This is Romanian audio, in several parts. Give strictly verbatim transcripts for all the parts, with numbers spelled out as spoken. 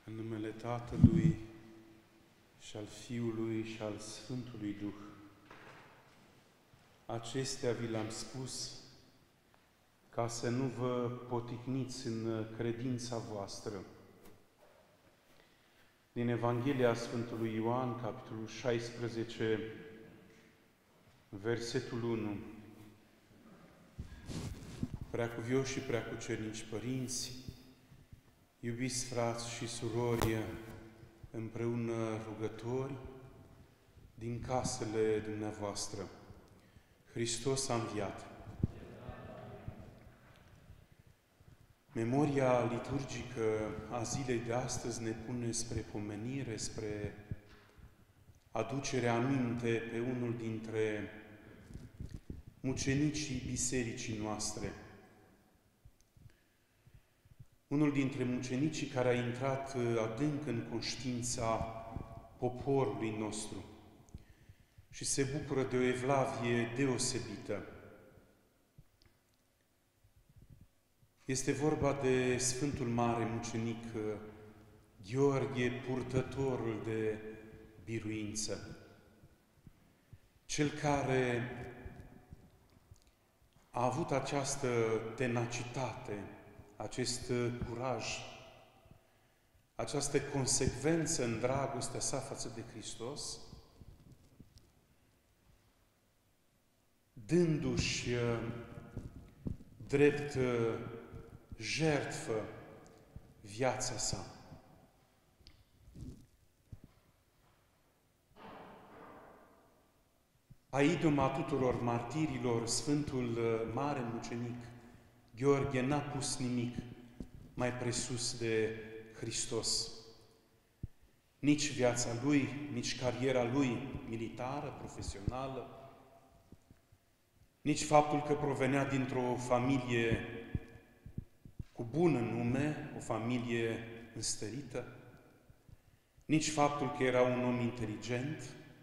În numele Tatălui și al Fiului și al Sfântului Duh. Acestea vi le-am spus ca să nu vă poticniți în credința voastră. Din Evanghelia Sfântului Ioan, capitolul șaisprezece, versetul unu. Preacuvioși și preacucernici părinți, iubiți frați și surori, împreună rugători din casele dumneavoastră, Hristos a înviat. Memoria liturgică a zilei de astăzi ne pune spre pomenire, spre aducerea aminte pe unul dintre mucenicii bisericii noastre. Unul dintre mucenicii care a intrat adânc în conștiința poporului nostru și se bucură de o evlavie deosebită. Este vorba de Sfântul Mare Mucenic Gheorghe, purtătorul de biruință. Cel care a avut această tenacitate, acest curaj, această consecvență în dragostea sa față de Hristos, dându-și drept jertfă viața sa. Aidoma tuturor martirilor, Sfântul Mare Mucenic Gheorghe n-a pus nimic mai presus de Hristos. Nici viața lui, nici cariera lui militară, profesională, nici faptul că provenea dintr-o familie cu bun nume, o familie înstărită, nici faptul că era un om inteligent,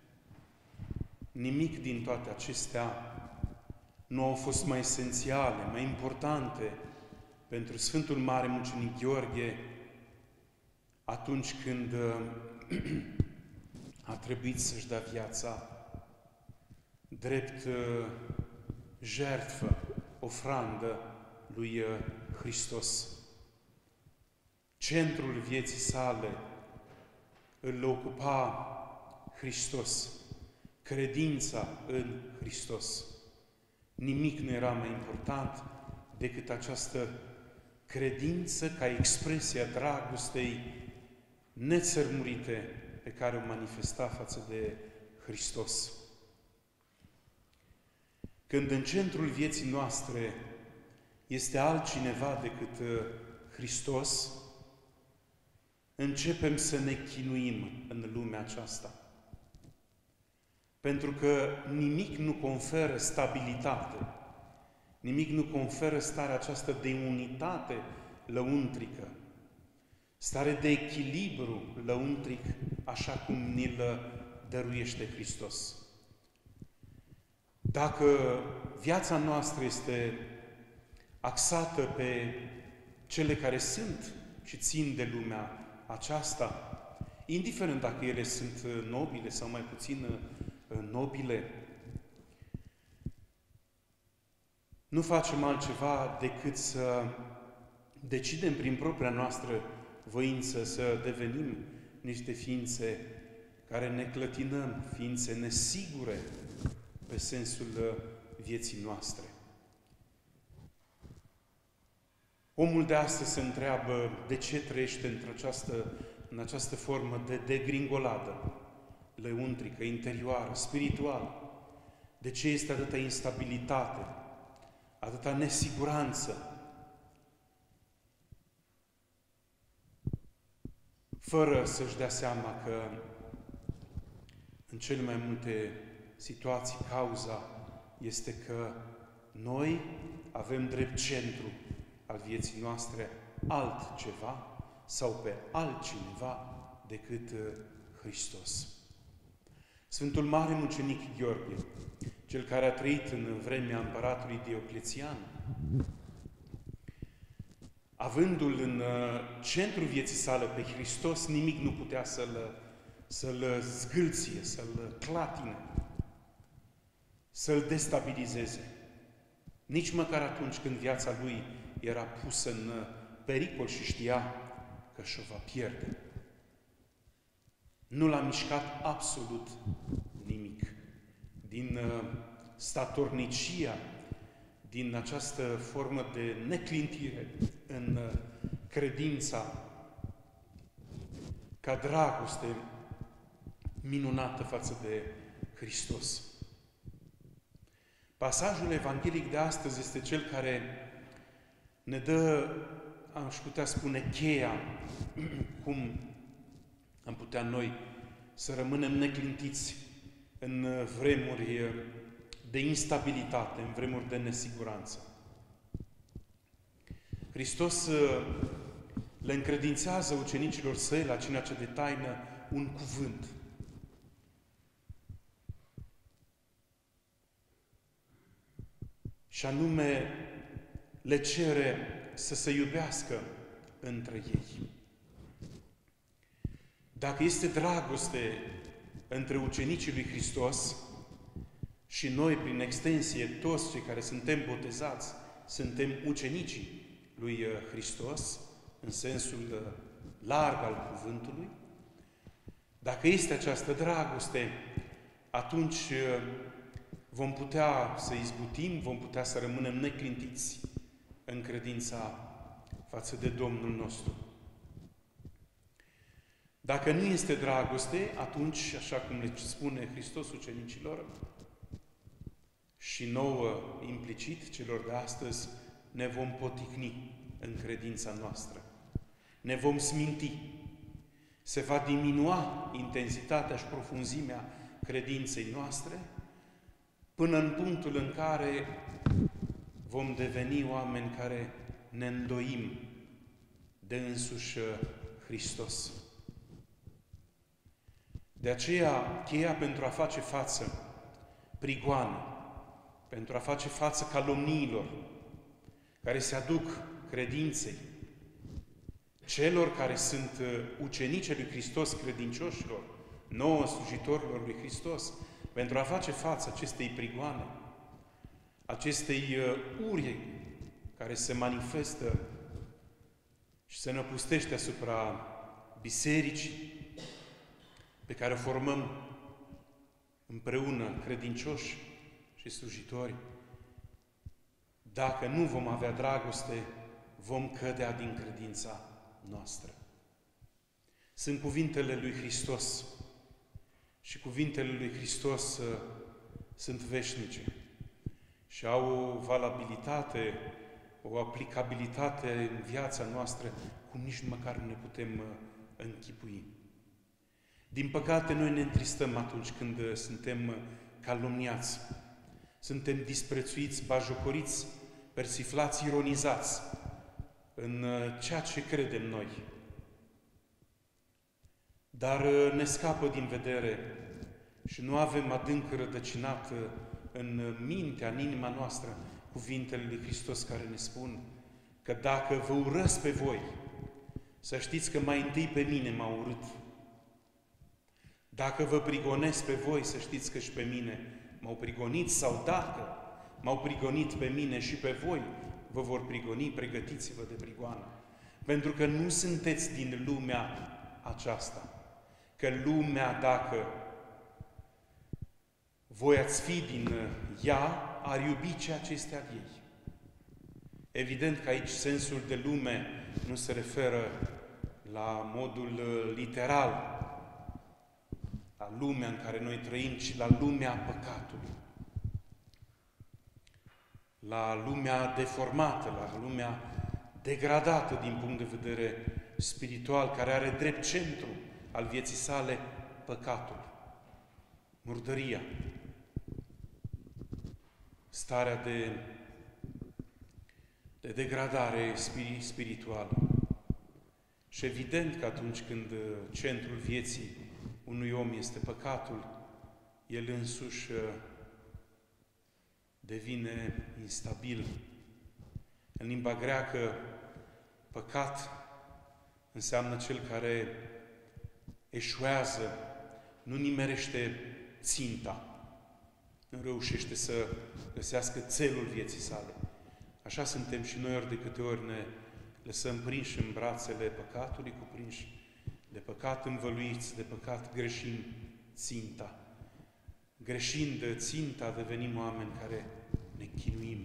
nimic din toate acestea nu au fost mai esențiale, mai importante pentru Sfântul Mare Mucenic Gheorghe atunci când a trebuit să-și dea viața drept jertfă, ofrandă lui Hristos. Centrul vieții sale îl ocupa Hristos, credința în Hristos. Nimic nu era mai important decât această credință ca expresia dragostei nețărmurite pe care o manifesta față de Hristos. Când în centrul vieții noastre este altcineva decât Hristos, începem să ne chinuim în lumea aceasta. Pentru că nimic nu conferă stabilitate, nimic nu conferă starea aceasta de unitate lăuntrică, stare de echilibru lăuntric, așa cum ni-l dăruiește Hristos. Dacă viața noastră este axată pe cele care sunt și țin de lumea aceasta, indiferent dacă ele sunt nobile sau mai puțin nobile, nu facem altceva decât să decidem prin propria noastră voință să devenim niște ființe care ne clătinăm, ființe nesigure pe sensul vieții noastre. Omul de astăzi se întreabă de ce trăiește într-această, în această formă de degringoladă lăuntrică, interioară, spirituală. De ce este atâta instabilitate, atâta nesiguranță, fără să-și dea seama că în cele mai multe situații cauza este că noi avem drept centru al vieții noastre altceva sau pe altcineva decât Hristos. Sfântul Mare Mucenic Gheorghe, cel care a trăit în vremea împăratului Dioclețian, a avându-L în centrul vieții sale pe Hristos, nimic nu putea să-L, să-L zgâlție, să-L clatine, să-L destabilizeze. Nici măcar atunci când viața Lui era pusă în pericol și știa că și-o va pierde. Nu l-a mișcat absolut nimic. Din statornicia, din această formă de neclintire în credința ca dragoste minunată față de Hristos. Pasajul evanghelic de astăzi este cel care ne dă, aș putea spune, cheia cum am putea noi să rămânem neclintiți în vremuri de instabilitate, în vremuri de nesiguranță. Hristos le încredințează ucenicilor săi la cina cea de taină un cuvânt. Și anume le cere să se iubească între ei. Dacă este dragoste între ucenicii lui Hristos și noi, prin extensie, toți cei care suntem botezați, suntem ucenicii lui Hristos, în sensul larg al cuvântului, dacă este această dragoste, atunci vom putea să izbutim, vom putea să rămânem neclintiți în credința față de Domnul nostru. Dacă nu este dragoste, atunci, așa cum le spune Hristos ucenicilor și nouă implicit celor de astăzi, ne vom poticni în credința noastră. Ne vom sminti. Se va diminua intensitatea și profunzimea credinței noastre până în punctul în care vom deveni oameni care ne îndoim de însuși Hristos. De aceea, cheia pentru a face față prigoane, pentru a face față calomniilor care se aduc credinței, celor care sunt ucenici lui Hristos, credincioșilor, nouă slujitorilor lui Hristos, pentru a face față acestei prigoane, acestei uri care se manifestă și se năpustește asupra bisericii pe care o formăm împreună, credincioși și slujitori. Dacă nu vom avea dragoste, vom cădea din credința noastră. Sunt cuvintele lui Hristos și cuvintele lui Hristos uh, sunt veșnice și au o valabilitate, o aplicabilitate în viața noastră cum nici măcar nu ne putem uh, închipui. Din păcate, noi ne întristăm atunci când uh, suntem uh, calumniați, suntem disprețuiți, bajocoriți, persiflați, ironizați în uh, ceea ce credem noi. Dar ne scapă din vedere și nu avem adânc rădăcinat în mintea, în inima noastră, cuvintele lui Hristos care ne spun că dacă vă urăsc pe voi, să știți că mai întâi pe mine m-au urât. Dacă vă prigonesc pe voi, să știți că și pe mine m-au prigonit, sau dacă m-au prigonit pe mine și pe voi, vă vor prigoni, pregătiți-vă de prigoană. Pentru că nu sunteți din lumea aceasta. Că lumea, dacă voi ați fi din ea, ar iubi ceea ce este al ei. Evident că aici sensul de lume nu se referă la modul literal, la lumea în care noi trăim, ci la lumea păcatului. La lumea deformată, la lumea degradată din punct de vedere spiritual, care are drept centru al vieții sale păcatul, murdăria, starea de, de degradare spirituală. Și evident că atunci când centrul vieții unui om este păcatul, el însuși devine instabil. În limba greacă Păcat înseamnă cel care eșuează, nu nimerește ținta, nu reușește să găsească țelul vieții sale. Așa suntem și noi ori de câte ori ne lăsăm prinși în brațele păcatului, cuprinși de păcat, învăluiți de păcat, greșim ținta. Greșind ținta, devenim oameni care ne chinuim.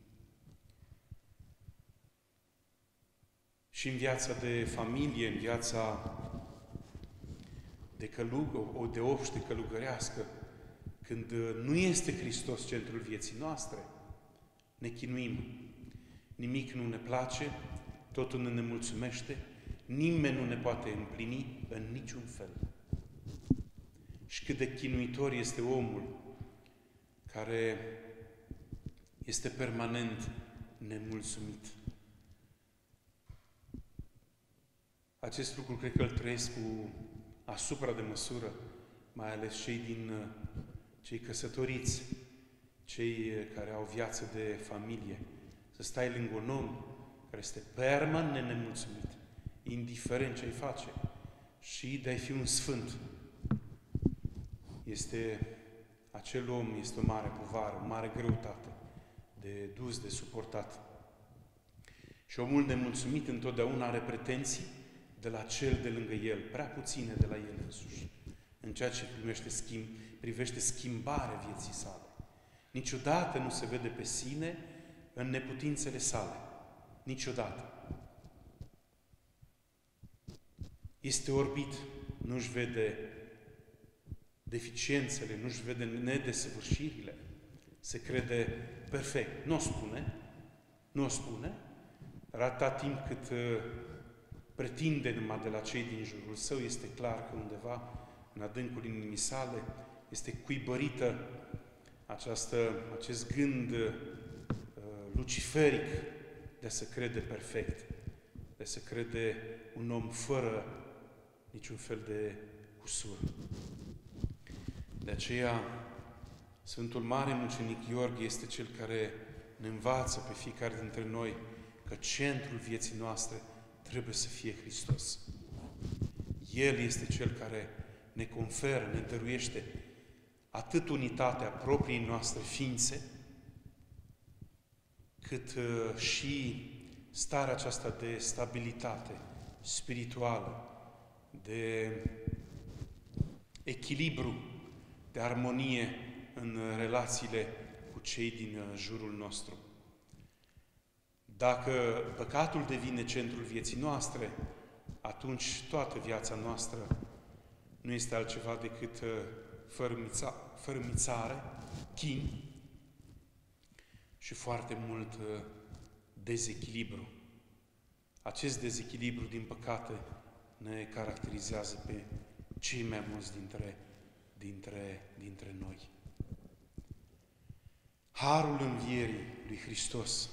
Și în viața de familie, în viața de călugă, de obște călugărească, când nu este Hristos centrul vieții noastre, ne chinuim. Nimic nu ne place, totul nu ne mulțumește, nimeni nu ne poate împlini în niciun fel. Și cât de chinuitor este omul care este permanent nemulțumit. Acest lucru cred că îl trăiesc cu asupra de măsură, mai ales cei din cei căsătoriți, cei care au viață de familie. Să stai lângă un om care este permanent nemulțumit, indiferent ce-i face, și de a fi un sfânt. Este acel om, este o mare povară, o mare greutate de dus, de suportat. Și omul nemulțumit întotdeauna are pretenții de la cel de lângă el, prea puține de la el însuși, în ceea ce privește, schimb, privește schimbarea vieții sale. Niciodată nu se vede pe sine în neputințele sale. Niciodată. Este orbit, nu-și vede deficiențele, nu-și vede nedesăvârșirile. Se crede perfect. Nu o spune, nu o spune, dar atâta timp cât uh, pretinde numai de la cei din jurul său, este clar că undeva în adâncul inimii sale este cuibărită această, acest gând uh, luciferic de a se crede perfect, de a se crede un om fără niciun fel de cusur. De aceea, Sfântul Mare Mucenic Gheorghe este cel care ne învață pe fiecare dintre noi că centrul vieții noastre trebuie să fie Hristos. El este cel care ne conferă, ne dăruiește atât unitatea propriei noastre ființe, cât uh, și starea aceasta de stabilitate spirituală, de echilibru, de armonie în relațiile cu cei din jurul nostru. Dacă păcatul devine centrul vieții noastre, atunci toată viața noastră nu este altceva decât fărâmița, fărâmițare, chin și foarte mult dezechilibru. Acest dezechilibru, din păcate, ne caracterizează pe cei mai mulți dintre, dintre, dintre noi. Harul învierii lui Hristos,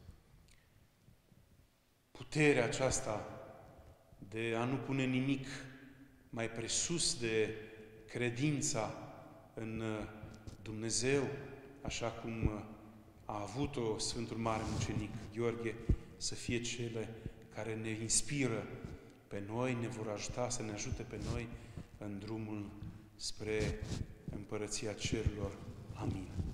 puterea aceasta de a nu pune nimic mai presus de credința în Dumnezeu, așa cum a avut-o Sfântul Mare Mucenic Gheorghe, să fie cele care ne inspiră pe noi, ne vor ajuta să ne ajute pe noi în drumul spre Împărăția Cerurilor. Amin.